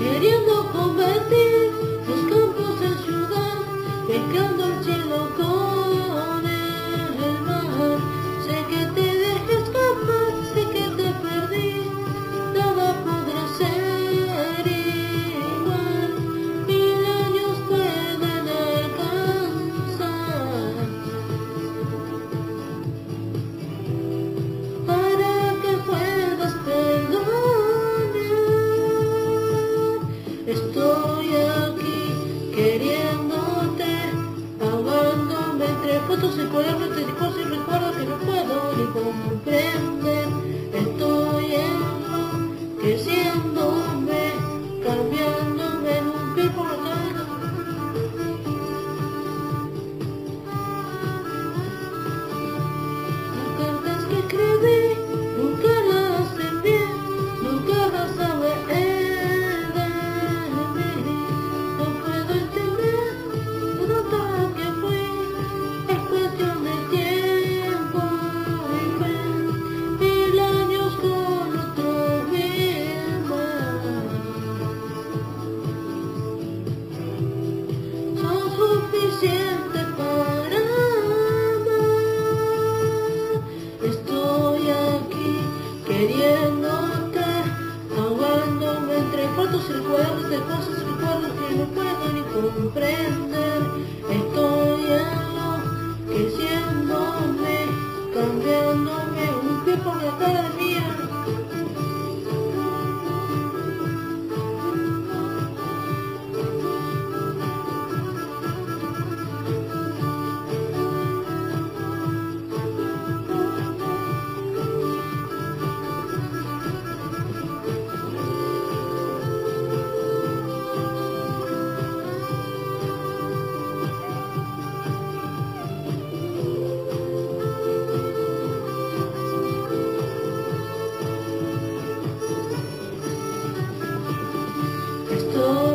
queriendo convertir los campos en ciudad, pescando el cielo con el mar. Sé que te dejé escapar, sé que te perdí, nada podrá ser igual. 1000 años pueden alcanzar para que puedas perdonar. Estoy aquí queriéndote, ahogándome entre fotos y cuadernos de cosas y recuerdos que no puedo ni comprender. Estoy enloqueciéndome, cambiándome en un pie por la cara. Las cartas que escribí nunca las envié, nunca vas a ver de mí. No puedo entender lo tan que fui, es cuestión de tiempo y fe. 1000 años con otro más son suficientes para amar. Estoy aquí queriéndote, ahogándome entre fotos y recuerdos de cosas y recuerdos que no puedo ni comprender. Estoy enloqueciéndome, cambiándome un pie por la cara mía. Estoy